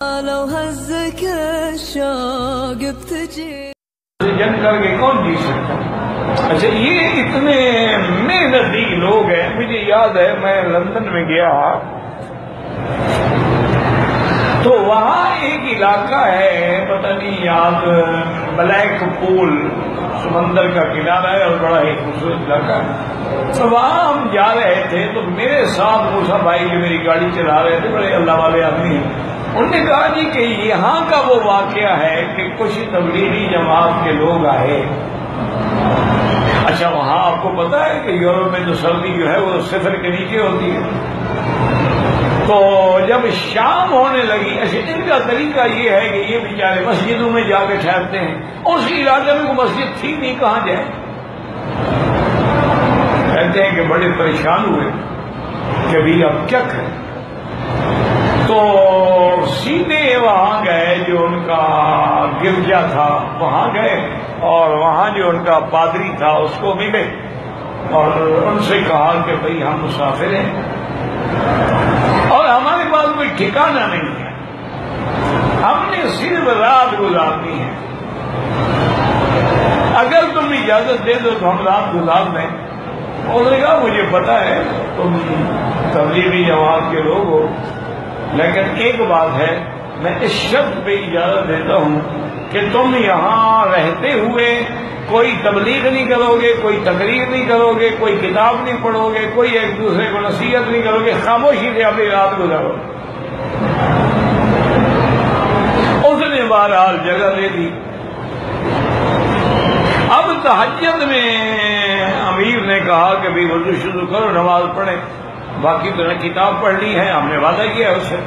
لو هزك الشوق بتجي جنگ کر کے کون جی سکتا؟ اچھا یہ اتنے محنتی لوگ ہیں. مجھے یاد ہے میں لندن میں گیا تو وہاں ایک علاقہ ہے پتہ نہیں یاد بلیک پول سمندر کا کنارہ ہے اور بڑا ہی خوبصورت علاقہ ہے. تو وہاں ہم جا رہے تھے تو میرے ساتھ موسیٰ بھائی جو میری گاڑی چلا رہے تھے بڑے اللہ والے آدمی ہیں. انہوں نے کہا جی کہ یہاں کا وہ واقعہ ہے کہ کچھ تبلیغی جماعت کے لوگ آئے. اچھا وہاں آپ کو پتا ہے کہ یورپ میں جو سردی جو ہے وہ صفر کے نیچے ہوتی ہے. تو جب شام ہونے لگی ایسے ان کا طریقہ یہ ہے کہ یہ بیچارے مسجدوں میں جا کے ٹھہرتے ہیں. اس علاقے میں کوئی مسجد تھی نہیں, کہاں جائیں. کہتے ہیں کہ بڑے پریشان ہوئے کہ بھی اب کیا کریں. تو سیدھے وہاں گئے جو ان کا گرجا تھا وہاں گئے اور وہاں جو ان کا پادری تھا اس کو ملے اور ان سے کہا کہ بھئی ہم مسافر ہیں اور ہمارے پاس کوئی ٹھکانہ نہیں ہے, ہم نے صرف رات گزارنی ہے, اگر تم اجازت دے دو تو ہم رات گزار دیں. اور نے کہا مجھے پتا ہے تم تبلیغی جماعت کے لوگ ہو لیکن ایک بات ہے میں اس شرط پہ اجازت دیتا ہوں کہ تم یہاں رہتے ہوئے کوئی تبلیغ نہیں کرو گے, کوئی تقریر نہیں کرو گے, کوئی کتاب نہیں پڑھو گے, کوئی ایک دوسرے کو نصیحت نہیں کرو گے, خاموشی سے اپنی رات گزارو. اس نے بہرحال جگہ دے دی. اب تہجد میں امیر نے کہا کہ بھی وضو شروع کرو نماز پڑھیں, باقی تو نے کتاب پڑھنی ہے, ہم نے وعدہ کیا ہے اس سے.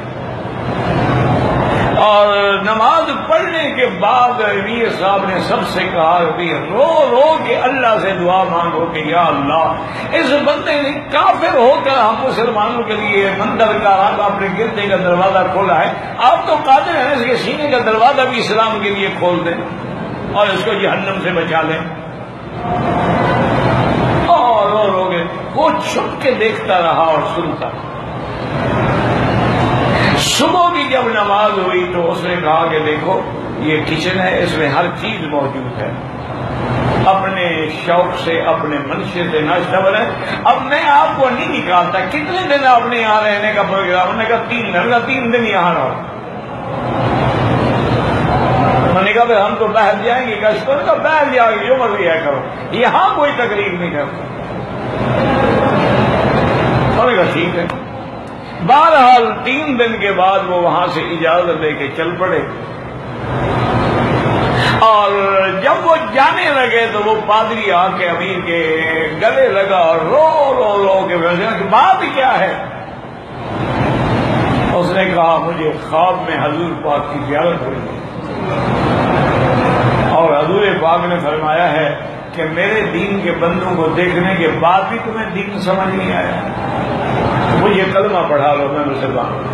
اور نماز پڑھنے کے بعد امیر صاحب نے سب سے کہا کہ رو رو کے اللہ سے دعا مانگو کہ یا اللہ اس بندے نے کافر ہو کر ہم مسلمانوں کے لیے مندر کا اپنے گردے کا دروازہ کھولا ہے, آپ تو قادر ہیں اس کے سینے کا دروازہ بھی اسلام کے لیے کھول دیں اور اس کو جہنم سے بچا لیں. اور رو رو کے وہ چھپ کے دیکھتا رہا اور سنتا. صبح کی جب نماز ہوئی تو اس نے کہا کہ دیکھو یہ کچن ہے, اس میں ہر چیز موجود ہے, اپنے شوق سے اپنے منشے سے ناشتہ بنائے. اب میں آپ کو نہیں نکالتا کتنے دن آپ نے یہاں رہنے کا پروگرام. انہوں نے کہا 3 دن, 3 دن یہاں رہو. میں نے کہا ہم تو باہر جائیں گے, کشتوں کا باہر جاؤ گے جو مرضی ہے کرو, یہاں کوئی تقریر نہیں کرتا. انہوں نے کہا ٹھیک ہے. بہرحال 3 دن کے بعد وہ وہاں سے اجازت لے کے چل پڑے اور جب وہ جانے لگے تو وہ پادری آ کے امیر کے گلے لگا اور رو رو رو کے بات کیا ہے. اس نے کہا مجھے خواب میں حضور پاک کی زیارت ہوئی اور حضور پاک نے فرمایا ہے کہ میرے دین کے بندوں کو دیکھنے کے بعد بھی تمہیں دین سمجھ نہیں آیا, مجھے کلمہ پڑھا لو میں مسلمان ہوں.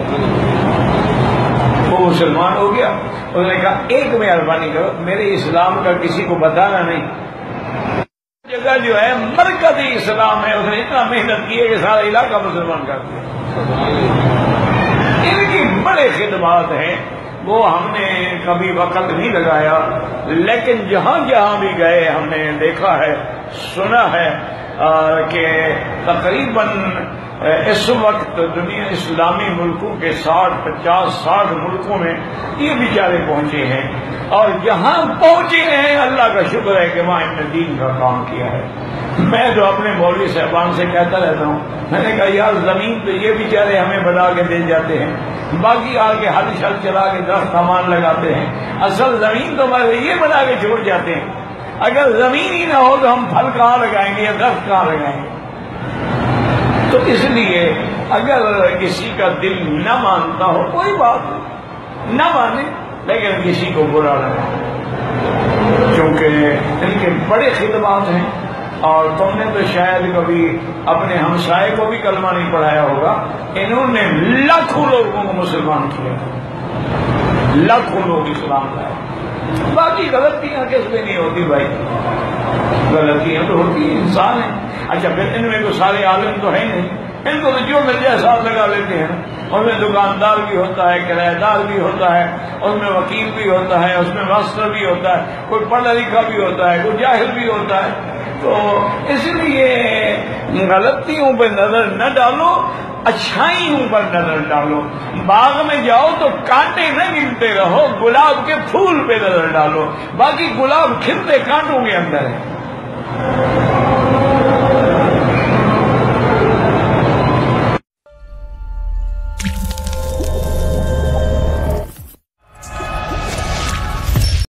وہ مسلمان ہو گیا. اس نے کہا ایک مہربانی کرو میرے اسلام کا کسی کو بتانا نہیں. جگہ جو ہے مرکزی اسلام ہے, اس نے اتنا محنت کی ہے کہ سارا علاقہ مسلمان کر دیا. ان کی بڑے خدمات ہیں, وہ ہم نے کبھی وقت نہیں لگایا لیکن جہاں جہاں بھی گئے ہم نے دیکھا ہے سنا ہے کہ تقریباً اس وقت دنیا اسلامی ملکوں کے 50-60 ملکوں میں یہ بیچارے پہنچے ہیں اور جہاں پہنچے ہیں اللہ کا شکر ہے کہ وہاں انہوں نے دین کا کام کیا ہے. میں جو اپنے مولوی صاحبان سے کہتا رہتا ہوں, میں نے کہا یار زمین تو یہ بیچارے ہمیں بنا کے دے جاتے ہیں, باقی آگے ہل شل چلا کے درخت سامان لگاتے ہیں, اصل زمین تو یہ بنا کے چھوڑ جاتے ہیں. اگر زمین ہی نہ ہو تو ہم پھل کہاں لگائیں گے یا درخت کہاں لگائیں گے. تو اس لیے اگر کسی کا دل نہ مانتا ہو کوئی بات نہ مانے لیکن کسی کو برا لگا, کیونکہ ان کے بڑے خدمات ہیں. اور تم نے تو شاید کبھی اپنے ہمسائے کو بھی کلمہ نہیں پڑھایا ہوگا, انہوں نے لاکھوں لوگوں کو مسلمان کیا, لاکھوں لوگ اسلام لائے. باقی غلطیاں کس میں نہیں ہوتی بھائی, غلطیاں تو ہوتی ہیں, انسان ہیں. اچھا پھر ان میں تو سارے عالم تو ہیں نہیں, ان کو تو جو مل جائے ساتھ لگا لیتے ہیں. اس میں دکاندار بھی ہوتا ہے، کرایہ دار بھی ہوتا ہے، اس میں وکیل بھی ہوتا ہے، اس میں ماسٹر بھی ہوتا ہے، کوئی پڑھا لکھا بھی ہوتا ہے، کوئی جاہل بھی ہوتا ہے. تو اس لیے غلطیوں پہ نظر نہ ڈالو، اچھائیوں پر نظر ڈالو. باغ میں جاؤ تو کانٹے نہ گنتے رہو، گلاب کے پھول پہ نظر ڈالو. باقی گلاب کھلتے کانٹوں کے اندر ہے.